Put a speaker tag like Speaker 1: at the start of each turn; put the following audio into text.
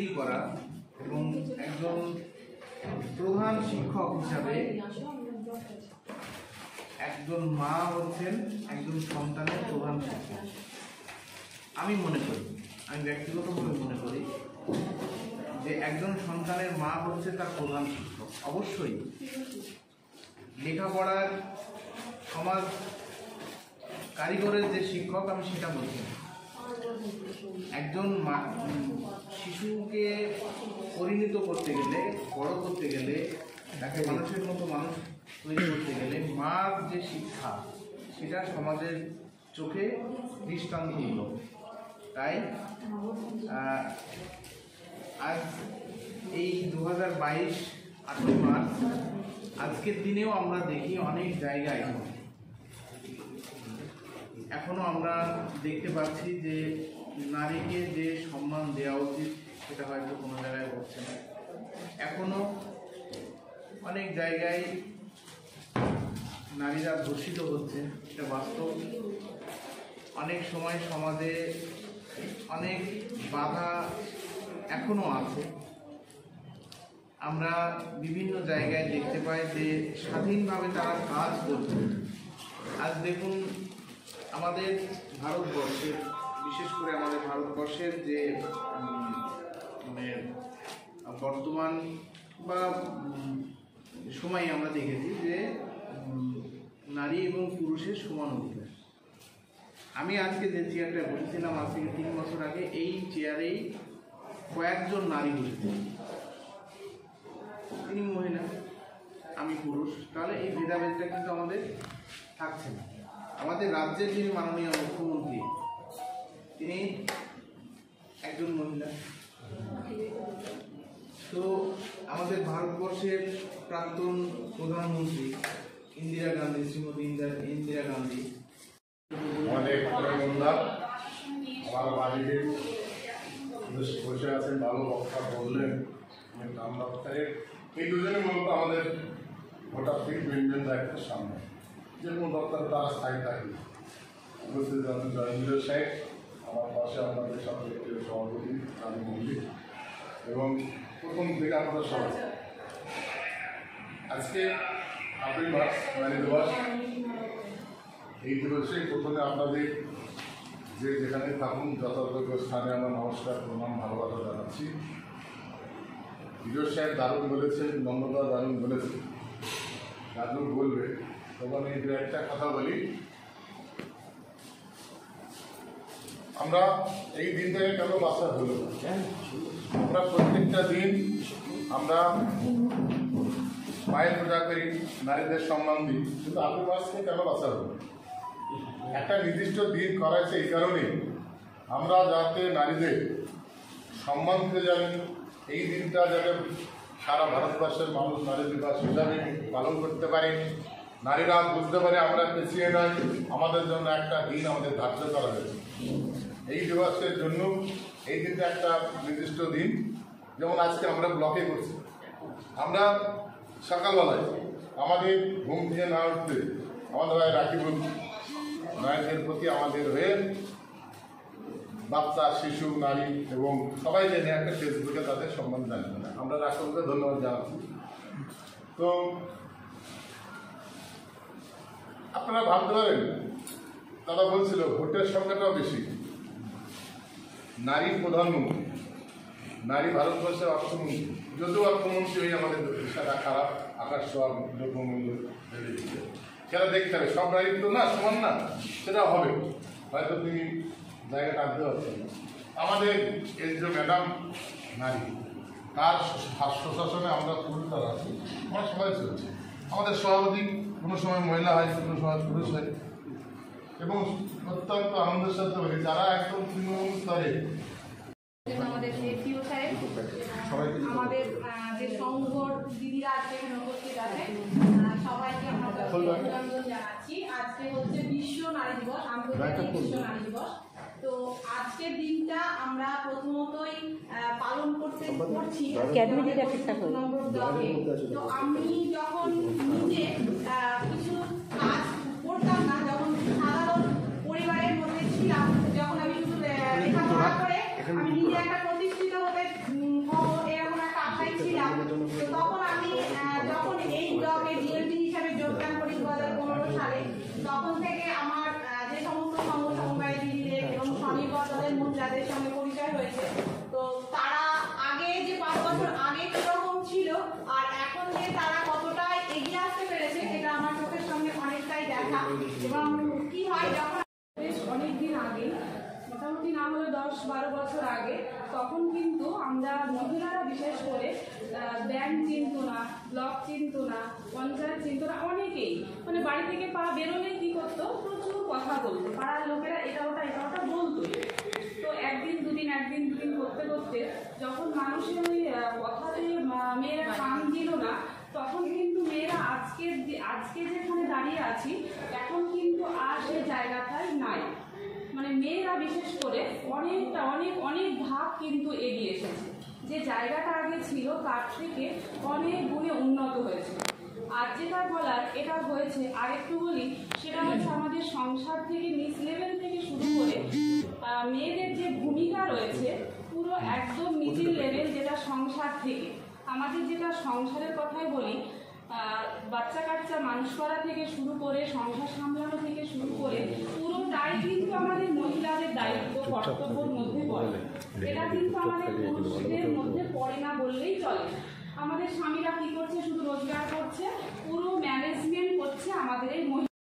Speaker 1: তৈরি করা এবং একজন প্রধান শিক্ষক হিসাবে একজন মা হচ্ছেন একজন সন্তানের প্রধান শিক্ষক। আমি ব্যক্তিগতভাবে মনে করি যে একজন সন্তানের মা হচ্ছে তার প্রধান শিক্ষক। অবশ্যই লেখাপড়ার সমাজ কারিগরের যে শিক্ষক আমি সেটা বলছি না। একজন শিশুকে পরিণত করতে গেলে, বড় করতে গেলে, তাকে মানুষের মতো মানুষ তৈরি করতে গেলে মার যে শিক্ষা সেটা সমাজের চোখে দৃষ্টান্তমূলক। তাই আজ এই 2022 8 মার্চ আজকের দিনেও আমরা দেখি অনেক জায়গায় এখনো আমরা দেখতে পাচ্ছি যে নারীকে যে সম্মান দেওয়া উচিত সেটা হয়তো কোনো জায়গায় হচ্ছে না। এখনো অনেক জায়গায় নারীরা ধর্ষিত হচ্ছে, এটা বাস্তব। অনেক সময় সমাজে অনেক বাধা এখনো আছে। আমরা বিভিন্ন জায়গায় দেখতে পাই যে স্বাধীনভাবে তারা কাজ করছে। আজ দেখুন আমাদের ভারতবর্ষের, বিশেষ করে আমাদের ভারতবর্ষের যে মানে বর্তমান বা সময় আমরা দেখেছি যে নারী এবং পুরুষের সমান অধিকার। আমি আজকে যে চেয়ারটা বসেছিলাম আজ থেকে 3 বছর আগে, এই চেয়ারেই কয়েকজন নারী বসেছিলেন। তিনি মহিলা, আমি পুরুষ, তাহলে এই ভেদাভেদটা কিন্তু আমাদের থাকছে না। আমাদের রাজ্যের যিনি মাননীয় মুখ্যমন্ত্রী তিনি একজন মহিলা। তো আমাদের ভারতবর্ষের প্রাক্তন প্রধানমন্ত্রী ইন্দিরা গান্ধী, শ্রীমতী ইন্দিরা গান্ধী
Speaker 2: অনেক আমার বাড়িতে বসে আছেন, ভালো বক্তা বললেন। নাম দপ্তরের এই দুজনে মূলত আমাদের ভোটার থেকে মেনটেন দায়িত্বের সামনে যে কোনো দপ্তরে তারা স্থায়ী থাকে। উপস্থিত আছেন জয়েন্দ্র সাহেব, আমার পাশে আপনাদের সাথে সভাপতি আমি মল্লিক এবং প্রথম থেকে আমাদের সবাই। আজকে 8 মার্চ নারী দিবস। এই দিবসে প্রথমে আপনাদের যে যেখানে থাকুন যথাযোগ্য স্থানে আমরা নমস্কার, প্রণাম, ভালোবাসা জানাচ্ছি। বিজয় সাহেব দারুণ বলেছেন, নম্রতা দারুণ বলেছেন, দারুণ বলবে। তখন এই দু একটা কথা বলি। আমরা এই দিনটাকে কেন বাঁচা হলো? আমরা প্রত্যেকটা দিন আমরা মায়ের পূজা করি, নারীদের সম্মান দিই, কিন্তু 8 মার্চকে কেন বাঁচা হলো? একটা নির্দিষ্ট দিন করাইছে এই কারণে আমরা যাতে নারীদের সম্মান দিতে জানি, এই দিনটা যাতে সারা ভারতবর্ষের মানুষ নারী দিবস হিসাবে পালন করতে পারে, নারীরা বুঝতে পারে আমরা পিছিয়ে নয়, আমাদের জন্য একটা দিন আমাদের ধার্য করা হয়েছে। এই দিবসের জন্য এই দিনটা একটা নির্দিষ্ট দিন। যেমন আজকে আমরা ব্লকে করছি, আমরা সকালবেলায় আমাদের ঘুম থেকে না উঠতে আমাদের ভাই রাখিবুল নারীদের প্রতি আমাদের হয়ে বাচ্চা, শিশু, নারী এবং সবাই জেনে একটা ফেসবুকে তাদের সম্মান জানাবেন। আমরা রাখিবুলকে ধন্যবাদ জানাচ্ছি। তো আপনারা ভাবতে পারেন, তারা বলছিল ভোটের সংখ্যাটাও বেশি, নারী প্রধানমন্ত্রী, নারী ভারতবর্ষের অর্থমন্ত্রী, যদিও অর্থমন্ত্রী হয়ে আমাদের সেটা খারাপ, আকাশ ছোঁয়া দ্রব্যমূল্য বেড়ে দিচ্ছে, সেটা দেখতে হবে। সব নারী তো না সমান না, সেটা হবে, হয়তো তুমি জায়গা টানতে পারছেন না। আমাদের এই যে ম্যাডাম নারী, তার প্রশাসনে আমরা পুরুষরা আছি, আমরা সবাই চলছি। আমাদের সভাপতি কোনো সময় মহিলা হয়, কোনো সময় পুরুষ হয়, এবং অত্যন্ত আনন্দের সাথে বলি যারা একদম তৃণমূল স্তরে
Speaker 3: আমাদের প্রিয় সাহেব, আমাদের যে সংঘর দিদিরা আজকে এখানে উপস্থিত আছে, সবাইকে আমরা অভিনন্দন জানাচ্ছি। আজকে হচ্ছে বিশ্ব নারী দিবস, আন্তর্জাতিক বিশ্ব নারী দিবস। তো আজকের দিনটা আমরা প্রথমতই পালন করছি নম্বর ব্লকে। তো আমি যখন নিজে কিছু কাজ করতাম না, যখন সাধারণ পরিবারের মধ্যে ছিলাম, যখন আমি শুধু লেখাপড়া করে আমি নিজে একটা প্রতিষ্ঠিত হতে এবং কি হয় যখন বেশ অনেকদিন আগে, মোটামুটি না হলে 10-12 বছর আগে, তখন কিন্তু আমরা মহিলারা বিশেষ করে ব্যাংক চিনত না, ব্লক চিনত না, পঞ্চায়েত চিনত না, অনেকেই মানে বাড়ি থেকে পা বেরোলেই কী করতো, প্রচুর কথা বলতো, পাড়ার লোকেরা এটা ওটা বলতো। তো একদিন দুদিন করতে করতে যখন মানুষের ওই কথাতে মেয়েরা কান দিল না, তখন কিন্তু মেয়েরা আজকে যেখানে দাঁড়িয়ে আছি এখন কিন্তু আর সেই জায়গাটাই নাই। মানে মেয়েরা বিশেষ করে অনেক ধাপ কিন্তু এগিয়ে এসেছে, যে জায়গাটা আগে ছিল তার থেকে অনেক গুণে উন্নত হয়েছে। আর যেটা বলার এটা হয়েছে, আরেকটু বলি, সেটা হচ্ছে আমাদের সংসার থেকে নিচ লেভেল থেকে শুরু করে মেয়েদের যে ভূমিকা রয়েছে পুরো একদম নিচের লেভেল, যেটা সংসার থেকে আমাদের, যেটা সংসারের কথাই বলি, বাচ্চা কাচ্চা মানুষ করা থেকে শুরু করে সংসার সামলানো থেকে শুরু করে পুরোটাই কিন্তু আমাদের মহিলাদের দায়িত্ব কর্তব্যের মধ্যে পড়ে। এটা কিন্তু আমাদের পুরুষদের মধ্যে পড়ে না বললেই চলে। আমাদের স্বামীরা কি করছে, শুধু রোজগার করছে, পুরো ম্যানেজমেন্ট করছে আমাদের এই